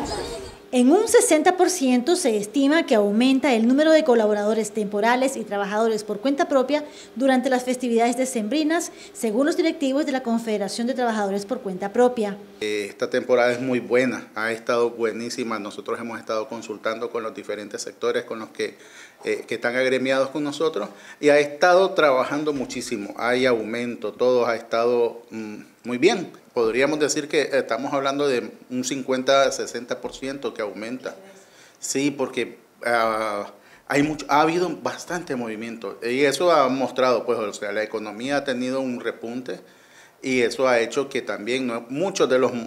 En un 60% se estima que aumenta el número de colaboradores temporales y trabajadores por cuenta propia durante las festividades decembrinas, según los directivos de la Confederación de Trabajadores por Cuenta Propia. Esta temporada es muy buena, ha estado buenísima. Nosotros hemos estado consultando con los diferentes sectores con los que están agremiados con nosotros y ha estado trabajando muchísimo. Hay aumento, todo ha estado muy bien. Podríamos decir que estamos hablando de un 50-60% que aumenta. Sí, porque ha habido bastante movimiento y eso ha mostrado, pues, o sea, la economía ha tenido un repunte y eso ha hecho que también muchos de los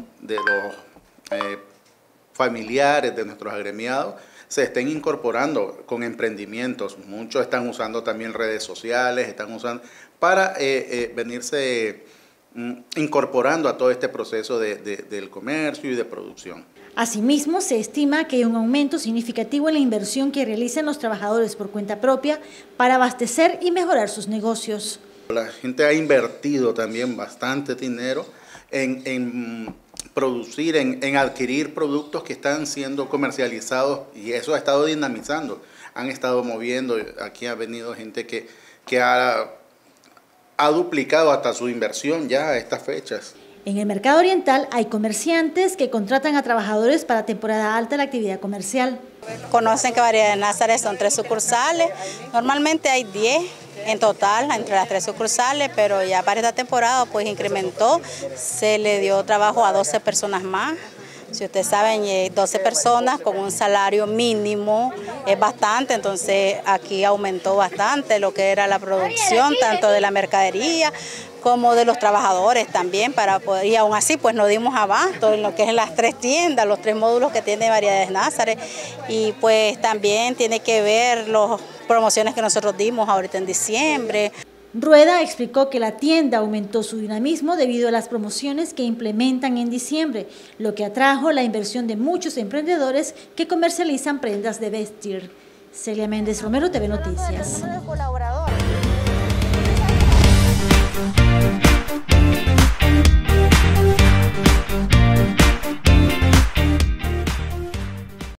familiares de nuestros agremiados se estén incorporando con emprendimientos. Muchos están usando también redes sociales, están usando para venirse incorporando a todo este proceso del comercio y de producción. Asimismo, se estima que hay un aumento significativo en la inversión que realizan los trabajadores por cuenta propia para abastecer y mejorar sus negocios. La gente ha invertido también bastante dinero en producir, en adquirir productos que están siendo comercializados y eso ha estado dinamizando. Han estado moviendo, aquí ha venido gente que ha duplicado hasta su inversión ya a estas fechas. En el mercado oriental hay comerciantes que contratan a trabajadores para temporada alta de la actividad comercial. Conocen que Variedades de Názares son 3 sucursales, normalmente hay 10 en total entre las 3 sucursales, pero ya para esta temporada pues incrementó, se le dio trabajo a 12 personas más. Si ustedes saben, 12 personas con un salario mínimo es bastante, entonces aquí aumentó bastante lo que era la producción, tanto de la mercadería como de los trabajadores también, para poder, y aún así pues no dimos abasto en lo que es las 3 tiendas, los 3 módulos que tiene Variedades Názares, y pues también tiene que ver las promociones que nosotros dimos ahorita en diciembre. Rueda explicó que la tienda aumentó su dinamismo debido a las promociones que implementan en diciembre, lo que atrajo la inversión de muchos emprendedores que comercializan prendas de vestir. Celia Méndez Romero, TV Noticias.